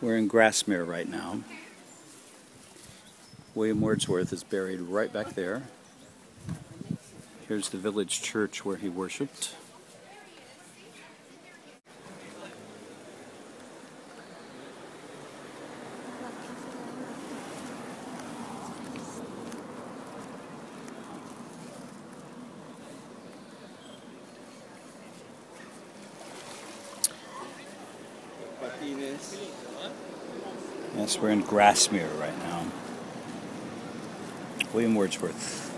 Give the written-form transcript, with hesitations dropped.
We're in Grasmere right now. William Wordsworth is buried right back there. Here's the village church where he worshipped. Yes, we're in Grasmere right now. William Wordsworth.